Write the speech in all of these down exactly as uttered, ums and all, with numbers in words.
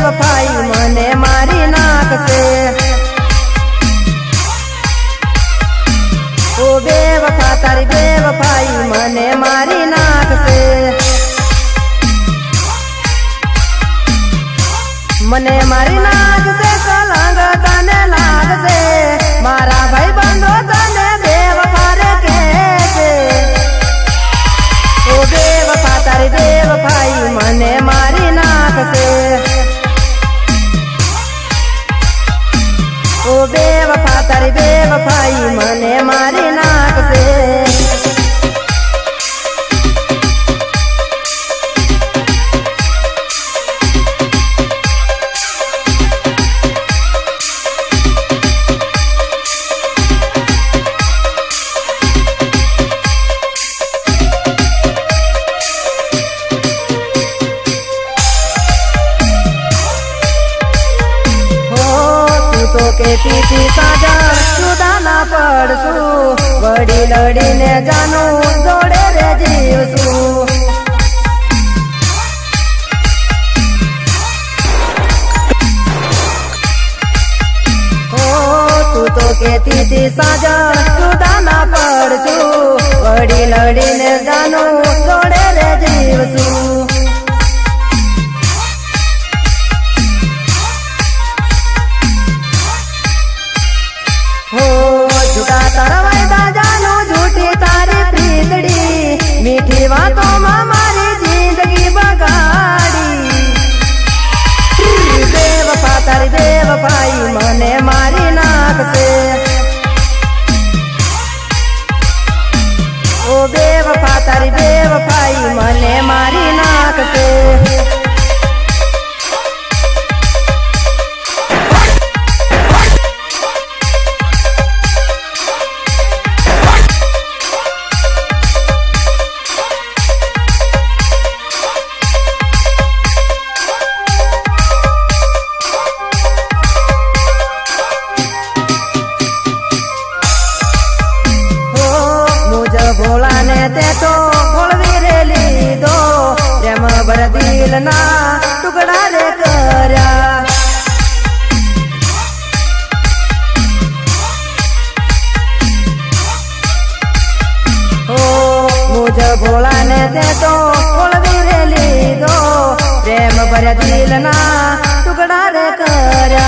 बेवफाई मने मारी नाक से। ओ बेवफा तारी बेवफाई मने मारी नाक से। मने मारी नाक से कलंग तने लाग से। मारा भाई बंदो तने बेवफा रे कैसे। ओ बेवफा तारी बेवफाई मने मारी नाक से। ओ बेवफा तारी बेवफाई मने मारी नाक से। तो के पीती साजा सुधा ना पड़सू। बड़ी लड़ी ने जानू दौड़े रे जीवसू। हो तू तो के पीती साजा सुधा ना पड़सू। बड़ी लड़ी ने जानू दौड़े रे जीवसू। हो झूठा तारा वायदा जानू झूठी तारी प्रीतड़ी। मीठी बातों में मारी जिंदगी बगाड़ी। बेवफा तारी बेवफाई मने मारी नाक से। ओ बेवफा तारी बेवफाई मने मारी नाक से। भोला ने ते तो भोलवी रे ली दो। प्रेम भर दिल ना टुकड़ा रे करया। हो मुझे भोला ने ते तो भोलवी रे ली दो। प्रेम भर दिल ना टुकड़ा रे करया।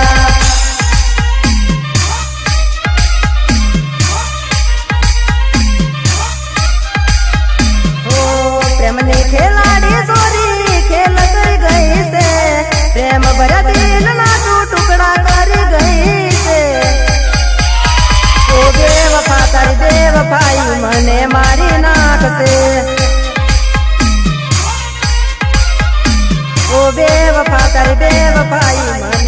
प्रेमनी खिलाड़ी सोरी खेल कर गई से। प्रेम भरा दिल ना तू टुकड़ा कर गई से। ओ बेवफा तारी बेवफाई मने मारी नाक से। ओ बेवफा तारी बेवफाई